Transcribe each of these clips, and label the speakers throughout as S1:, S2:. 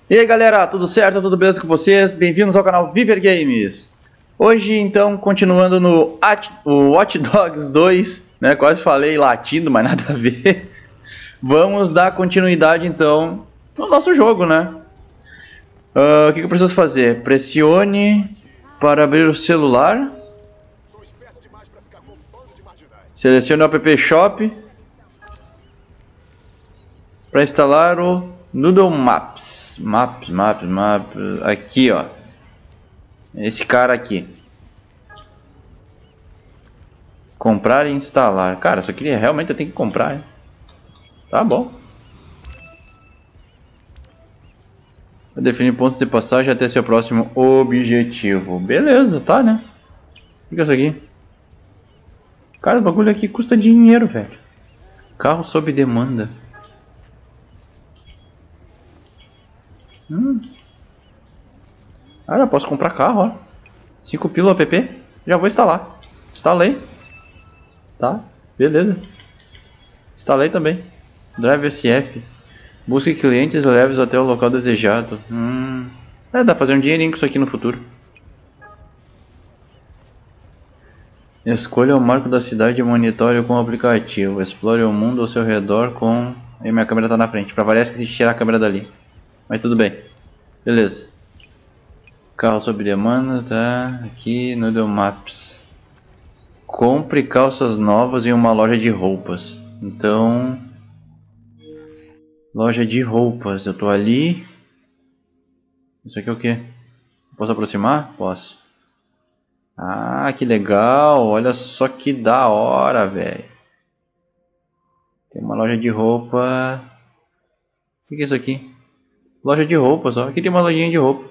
S1: E aí galera, tudo certo? Tudo beleza com vocês? Bem-vindos ao canal Viver Games. Hoje então, continuando no Watch Dogs 2, né? Quase falei latindo, mas nada a ver. Vamos dar continuidade então no nosso jogo, né? O que eu preciso fazer? Pressione para abrir o celular. Selecione o App Shop para instalar o Noodle Maps. Maps. Aqui, ó. Esse cara aqui. Comprar e instalar. Cara, isso aqui realmente eu tenho que comprar, hein? Tá bom. Vou definir pontos de passagem até seu próximo objetivo. Beleza, tá, né? O que é isso aqui? Cara, o bagulho aqui custa dinheiro, velho. Carro sob demanda. Ah, eu posso comprar carro, ó. 5 pila app. Já vou instalar. Instalei. Tá, beleza. Instalei também. Drive SF. Busque clientes leves até o local desejado. Dá pra fazer um dinheirinho com isso aqui no futuro. Escolha o marco da cidade e monitore com o aplicativo. Explore o mundo ao seu redor com... E minha câmera tá na frente. Pra variar, esqueci de tirar a câmera dali. Mas tudo bem. Beleza. Carro sob demanda, tá? Aqui no Noodle Maps. Compre calças novas em uma loja de roupas. Então... Loja de roupas. Eu tô ali. Isso aqui é o que? Posso aproximar? Posso. Ah, que legal. Olha só que da hora, velho. Tem uma loja de roupa. O que é isso aqui? Loja de roupas, ó. Aqui tem uma lojinha de roupa.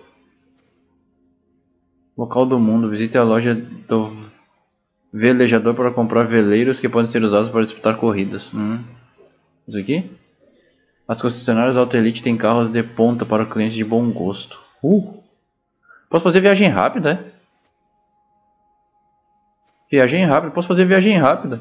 S1: Local do mundo. Visite a loja do velejador para comprar veleiros que podem ser usados para disputar corridas. Isso aqui? As concessionárias Auto Elite têm carros de ponta para clientes de bom gosto. Posso fazer viagem rápida, é? Viagem rápida. Posso fazer viagem rápida.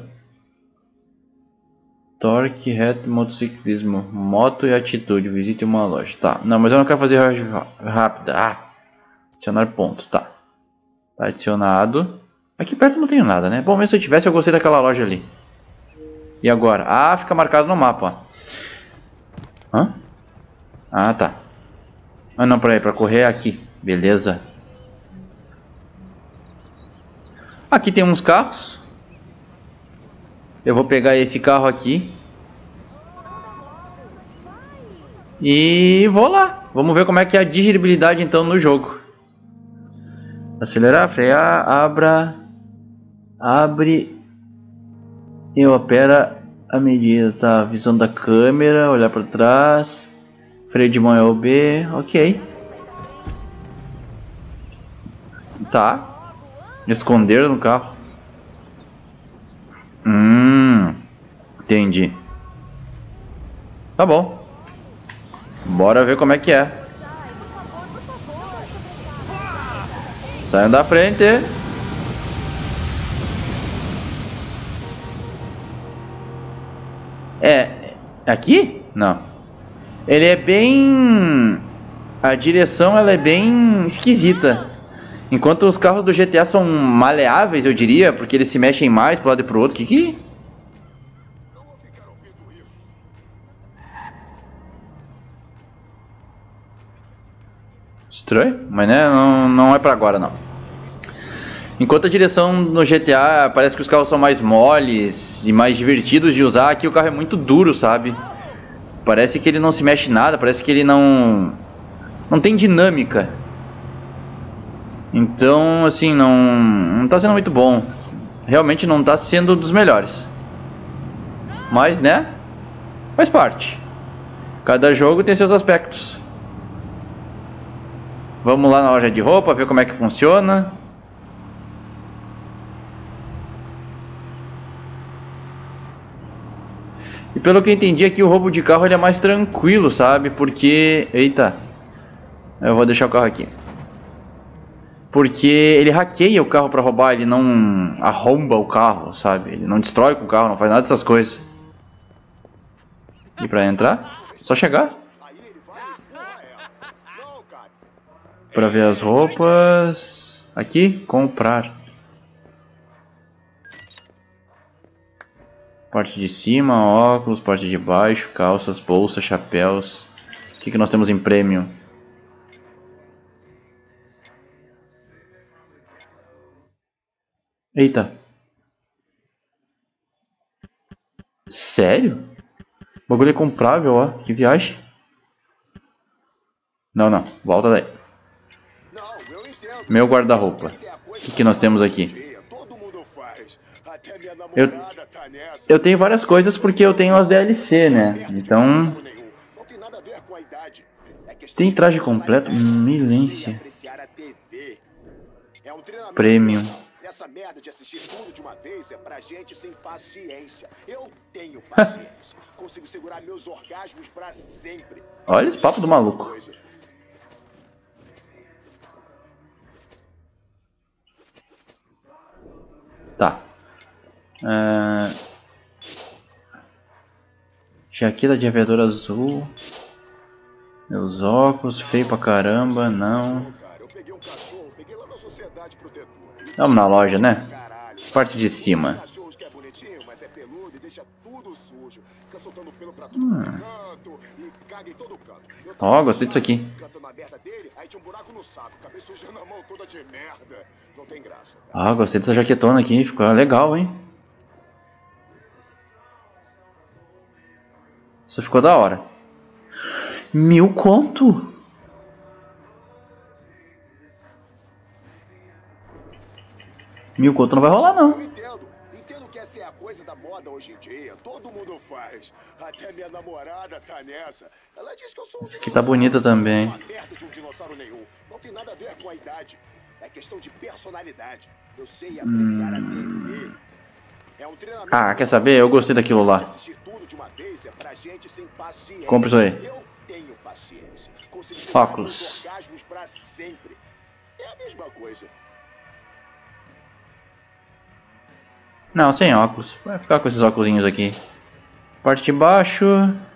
S1: Torque, reto, motociclismo, moto e atitude. Visite uma loja. Tá. Não, mas eu não quero fazer viagem rápida. Adicionar pontos. Tá. Tá adicionado. Aqui perto não tenho nada, né? Bom, mesmo se eu tivesse, eu gostei daquela loja ali. E agora? Fica marcado no mapa, ó. Tá. Não, peraí, pra correr é aqui. Beleza. Aqui tem uns carros. Eu vou pegar esse carro aqui. E vou lá. Vamos ver como é que é a dirigibilidade então no jogo. Acelerar, frear, abre e opera a medida, tá? Visão da câmera, olhar para trás, freio de mão é o B, ok. Tá. Esconder no carro. Entendi. Tá bom. Bora ver como é que é. Saiam da frente. Aqui? Não. Ele é bem... A direção ela é bem esquisita. Enquanto os carros do GTA são maleáveis, eu diria, porque eles se mexem mais pro lado e pro outro. Que? Estranho, mas né, não é pra agora não. Enquanto a direção no GTA parece que os carros são mais moles e mais divertidos de usar, aqui o carro é muito duro, sabe? Parece que ele não se mexe nada, parece que ele não tem dinâmica. Então, assim, não tá sendo muito bom. Realmente não tá sendo dos melhores. Mas, né? Faz parte. Cada jogo tem seus aspectos. Vamos lá na loja de roupa, ver como é que funciona. E pelo que eu entendi aqui, o roubo de carro ele é mais tranquilo, sabe? Porque... Eita. Eu vou deixar o carro aqui. Porque ele hackeia o carro pra roubar, ele não arromba o carro, sabe? Ele não destrói com o carro, não faz nada dessas coisas. E pra entrar, só chegar. Pra ver as roupas. Aqui, comprar. Parte de cima, óculos, parte de baixo, calças, bolsas, chapéus. O que nós temos em prêmio? Eita. Sério? O bagulho é comprável, ó. Que viagem. Não, não. Volta daí. Meu guarda-roupa. O que nós temos aqui? Eu tenho várias coisas porque eu tenho as DLC, né? Então... Tem traje completo? Milência. Premium.
S2: Essa merda de assistir tudo de uma vez é pra gente sem paciência. Eu tenho paciência. Consigo segurar meus orgasmos pra sempre.
S1: Olha esse papo do maluco. Tá. Jaqueta de aviador azul. Meus óculos, feio pra caramba, não. Vamos na loja, né? Parte de cima. Ó, gostei disso aqui. Ah, gostei dessa jaquetona aqui, ficou legal, hein? Isso ficou da hora. 1000 conto? Mil conto não vai rolar, não.
S2: Entendo que essa é a coisa da moda hoje em dia. Todo mundo faz. Até minha namorada tá nessa. Ela diz que eu sou um
S1: essa aqui tá bonita também.
S2: Não merda de um dinossauro nenhum. Não tem nada a ver com a idade. É questão de personalidade. Eu sei apreciar a TV. É um treinamento.
S1: Ah, quer saber? Eu gostei daquilo lá. Compre isso aí.
S2: Eu tenho paciência.
S1: Óculos.
S2: É a mesma coisa.
S1: Não, sem óculos. Vai ficar com esses óculos aqui. Parte de baixo.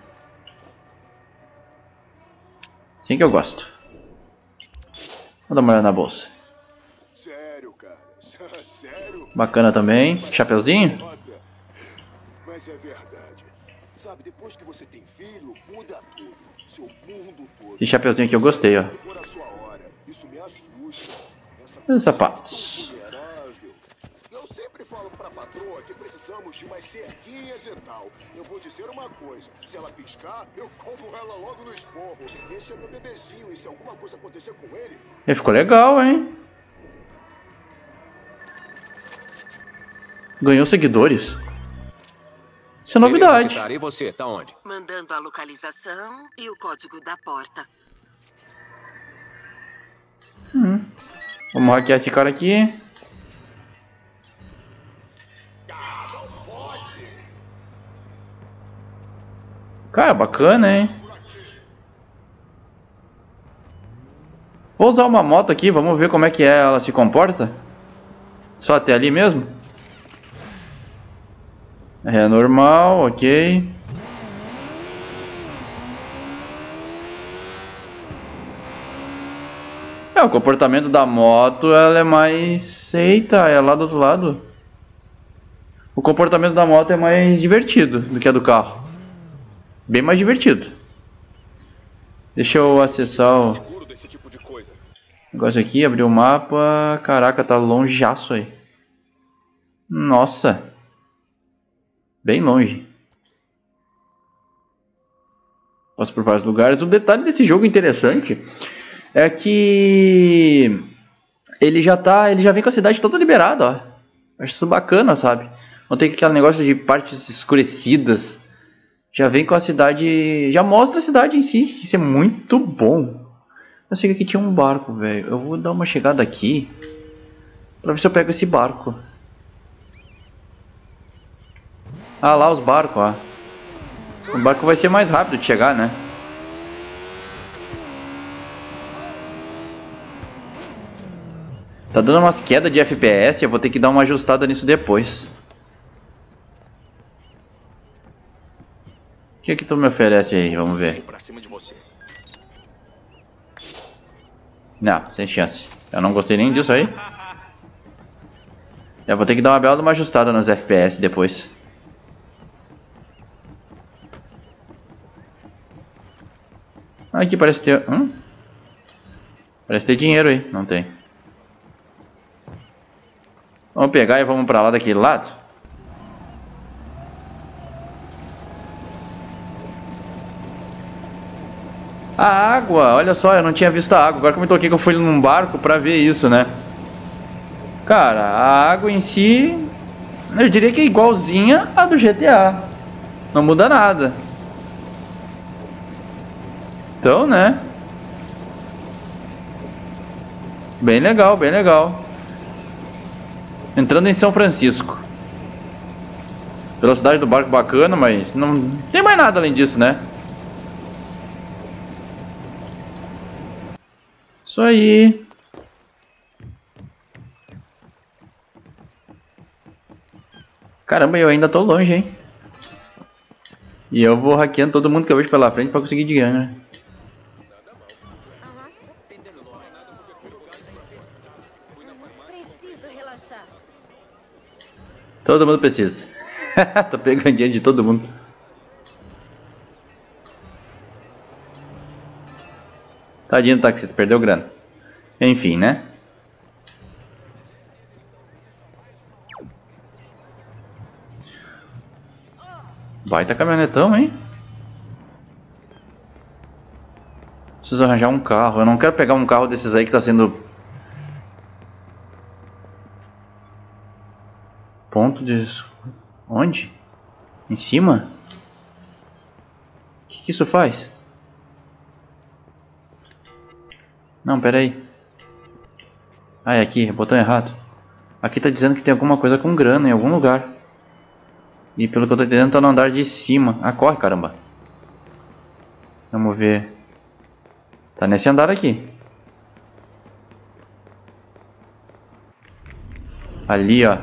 S1: Assim que eu gosto. Vou dar uma olhada na bolsa.
S2: Sério, cara? Sério?
S1: Bacana também. Chapeuzinho?
S2: Mas é verdade. Sabe, depois que você tem filho, muda tudo. Seu mundo todo.
S1: Esse chapeuzinho aqui eu gostei, ó.
S2: Isso me assusta.
S1: E os sapatos?
S2: Eu sempre falo pra patroa que precisamos de umas cerquinhas e tal. Eu vou dizer uma coisa, se ela piscar, eu como ela logo no esporro. Esse é meu bebezinho, e se alguma coisa acontecer com ele...
S1: Ele ficou legal, hein? Ganhou seguidores. Isso é novidade.
S3: Beleza, e você, tá onde?
S4: Mandando a localização e o código da porta.
S1: Vamos hackear esse cara aqui. Cara, bacana, hein? Vou usar uma moto aqui, vamos ver como é que ela se comporta. Só até ali mesmo? É normal, ok. O comportamento da moto, ela é mais... Eita, é lá do outro lado. O comportamento da moto é mais divertido do que a do carro. Bem mais divertido. Deixa eu acessar o negócio aqui, abrir o mapa. Caraca, tá longeaço aí. Nossa. Bem longe. Passo por vários lugares. O detalhe desse jogo interessante é que ele já vem com a cidade toda liberada, ó. Acho isso bacana, sabe? Não tem aquele negócio de partes escurecidas. Já vem com a cidade, já mostra a cidade em si. Isso é muito bom. Eu sei que aqui tinha um barco, velho. Eu vou dar uma chegada aqui pra ver se eu pego esse barco. Ah, lá os barcos, ó. O barco vai ser mais rápido de chegar, né? Tá dando umas quedas de FPS, eu vou ter que dar uma ajustada nisso depois. O que tu me oferece aí? Vamos ver. Não, sem chance. Eu não gostei nem disso aí. Eu vou ter que dar uma bela de uma ajustada nos FPS depois. Aqui parece ter... Parece ter dinheiro aí. Não tem. Vamos pegar e vamos pra lá daquele lado. A água, olha só, eu não tinha visto a água. Agora que eu me toquei que eu fui num barco pra ver isso, né? Cara, a água em si, eu diria que é igualzinha a do GTA. Não muda nada. Então, né? Bem legal, bem legal. Entrando em São Francisco. Velocidade do barco bacana, mas não tem mais nada além disso, né? Isso aí. Caramba, eu ainda tô longe, hein? E eu vou hackeando todo mundo que eu vejo pela frente pra conseguir dinheiro, né?
S3: Preciso relaxar.
S1: Todo mundo precisa. Tô pegando dinheiro de todo mundo. Tadinho do taxista, perdeu grana. Enfim, né? Baita caminhonetão, hein? Preciso arranjar um carro. Eu não quero pegar um carro desses aí que tá sendo... Ponto de... Onde? Em cima? O que isso faz? Não, pera aí. Ah, é aqui, botão errado. Aqui tá dizendo que tem alguma coisa com grana em algum lugar. E pelo que eu tô entendendo tá no andar de cima. Ah, corre, caramba. Vamos ver. Tá nesse andar aqui. Ali, ó.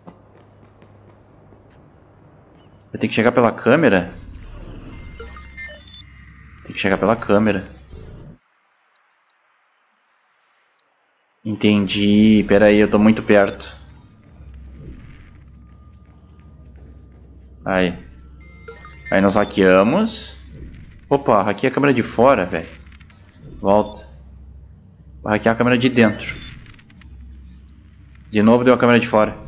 S1: Eu tenho que chegar pela câmera? Tem que chegar pela câmera. Entendi. Pera aí, eu tô muito perto. Aí. Aí nós hackeamos. Opa, hackeei a câmera de fora, velho. Volta. Vou hackear a câmera de dentro. De novo deu a câmera de fora.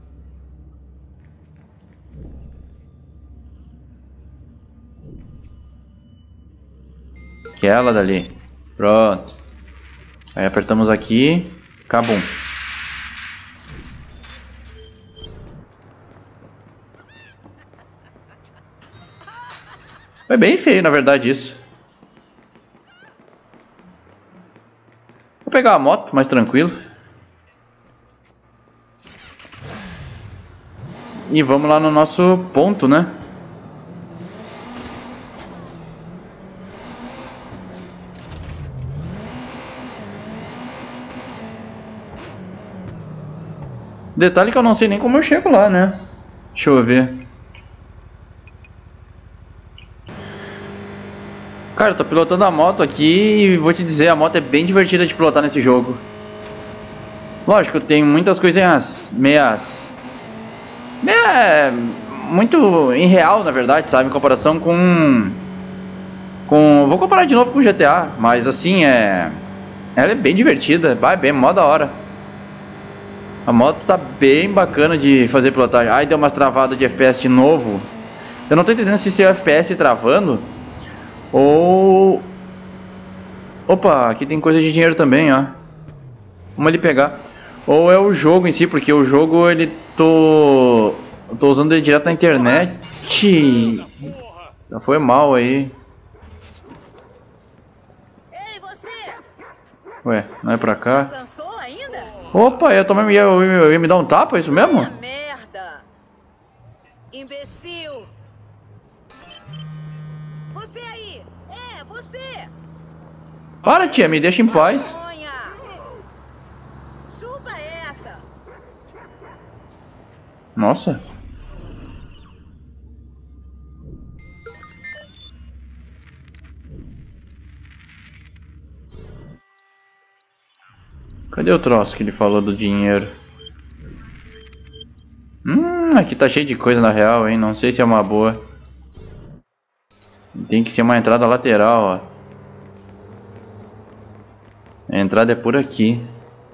S1: Aquela dali. Pronto. Aí apertamos aqui. Cabum. Foi bem feio, na verdade, isso. Vou pegar a moto, mais tranquilo. E vamos lá no nosso ponto, né? Detalhe que eu não sei nem como eu chego lá, né? Deixa eu ver. Cara, eu tô pilotando a moto aqui e vou te dizer, a moto é bem divertida de pilotar nesse jogo. Lógico, tem muitas coisinhas meias... muito irreal, na verdade, sabe? Em comparação com... Vou comparar de novo com o GTA, mas assim, ela é bem divertida, vai bem, mó da hora. A moto tá bem bacana de fazer pilotagem. Ai, deu umas travadas de FPS de novo. Eu não tô entendendo se é o FPS travando ou... Opa, aqui tem coisa de dinheiro também, ó. Vamos ali pegar. Ou é o jogo em si, porque o jogo ele tô usando ele direto na internet. Já foi mal aí.
S3: Ei, você!
S1: Ué, não é pra cá?
S3: Cansou ainda?
S1: Opa, eu ia me dar um tapa, é isso mesmo?
S3: Minha merda! Imbecil! Você aí! É, você!
S1: Para, tia, me deixa em paz.
S3: Vergonha! Chupa essa!
S1: Nossa. Cadê o troço que ele falou do dinheiro? Aqui tá cheio de coisa na real, hein? Não sei se é uma boa. Tem que ser uma entrada lateral, ó. A entrada é por aqui.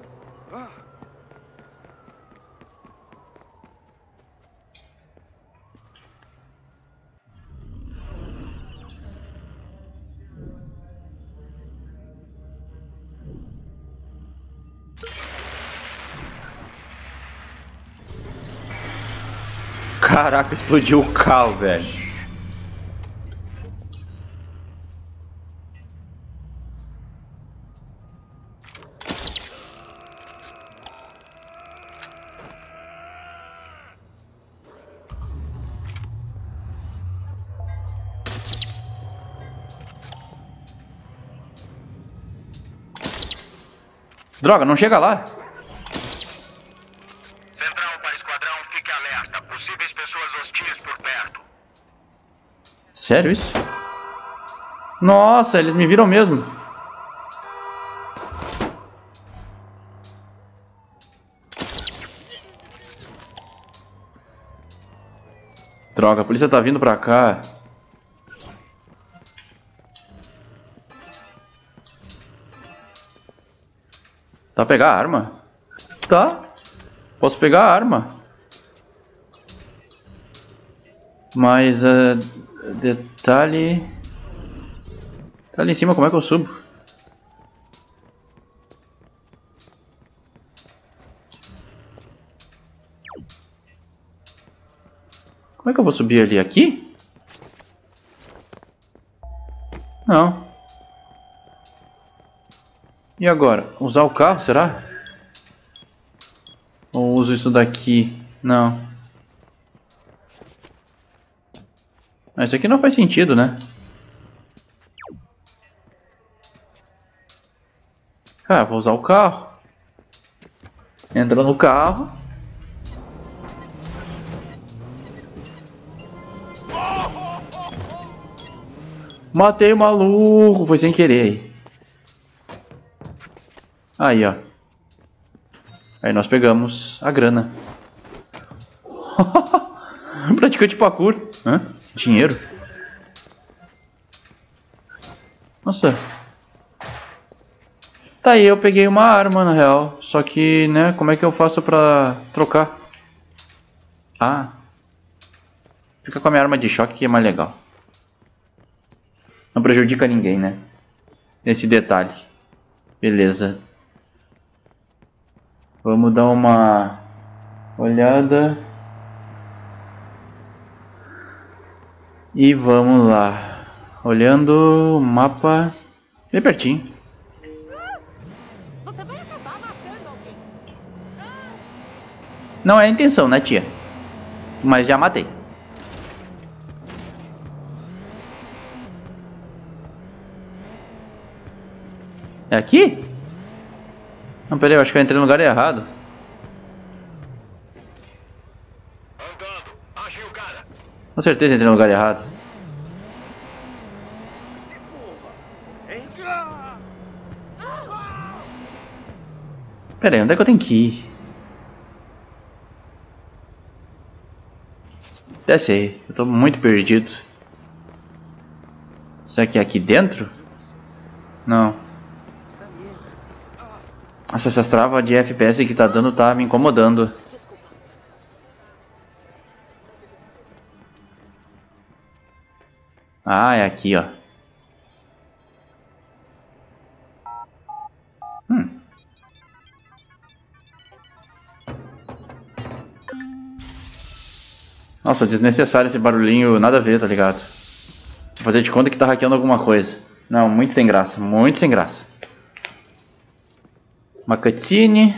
S1: Caraca, explodiu o carro, velho. Droga, não chega lá.
S5: Central para esquadrão, fique alerta. Possíveis pessoas hostis por perto.
S1: Sério isso? Nossa, eles me viram mesmo. Droga, a polícia tá vindo pra cá. Tá, pegar a arma? Tá. Posso pegar a arma. Mas, detalhe... Tá ali em cima, como é que eu subo? Como é que eu vou subir ali? Aqui? Não. E agora? Usar o carro, será? Ou uso isso daqui? Não. Ah, isso aqui não faz sentido, né? Ah, vou usar o carro. Entra no carro. Matei o maluco. Foi sem querer. Aí, ó. Aí nós pegamos a grana. Praticante parkour. Hã? Dinheiro. Nossa. Tá aí, eu peguei uma arma na real. Só que, né, como é que eu faço pra trocar? Ah. Fica com a minha arma de choque que é mais legal. Não prejudica ninguém, né? Esse detalhe. Beleza. Vamos dar uma olhada. E vamos lá. Olhando o mapa. Bem pertinho.
S3: Você vai acabar matando alguém.
S1: Não é a intenção, né, tia? Mas já matei. É aqui? Não, peraí, eu acho que eu entrei no lugar errado.
S5: Andando, achei o cara.
S1: Com certeza entrei no lugar errado. Pera aí, onde é que eu tenho que ir? Desce aí, eu tô muito perdido. Será que é aqui dentro? Não. Nossa, essas travas de FPS que tá dando tá me incomodando.
S3: Desculpa.
S1: Ah, é aqui, ó. Nossa, desnecessário esse barulhinho, nada a ver, tá ligado? Vou fazer de conta que tá hackeando alguma coisa. Não, muito sem graça, muito sem graça. Uma cutscene.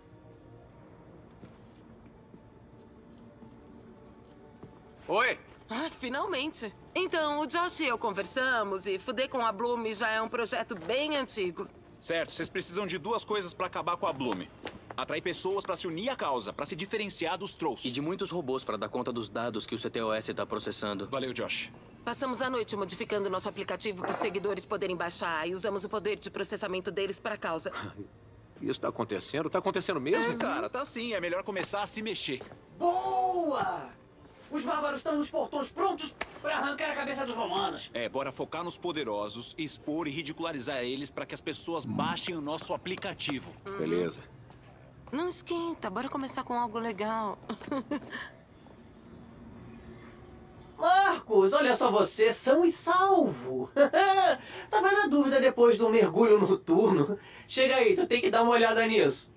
S4: Oi? Ah, finalmente. Então, o Josh e eu conversamos e fuder com a Bloom já é um projeto bem antigo.
S6: Certo, vocês precisam de duas coisas pra acabar com a Bloom. Atrair pessoas pra se unir à causa, pra se diferenciar dos Trolls.
S7: E de muitos robôs para dar conta dos dados que o CTOS está processando.
S6: Valeu, Josh.
S4: Passamos a noite modificando nosso aplicativo para os seguidores poderem baixar e usamos o poder de processamento deles para a causa.
S8: Isso tá acontecendo? Tá acontecendo mesmo?
S6: Cara, tá sim. É melhor começar a se mexer.
S9: Boa! Os bárbaros estão nos portões prontos para arrancar a cabeça dos romanos.
S6: Bora focar nos poderosos, expor e ridicularizar eles para que as pessoas baixem o nosso aplicativo.
S8: Beleza.
S4: Não esquenta, bora começar com algo legal.
S9: Marcos, olha só você, são e salvo. Tava na dúvida depois do mergulho noturno. Chega aí, tu tem que dar uma olhada nisso.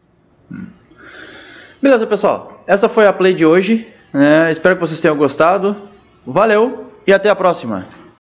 S1: Beleza, pessoal. Essa foi a play de hoje. Espero que vocês tenham gostado. Valeu e até a próxima.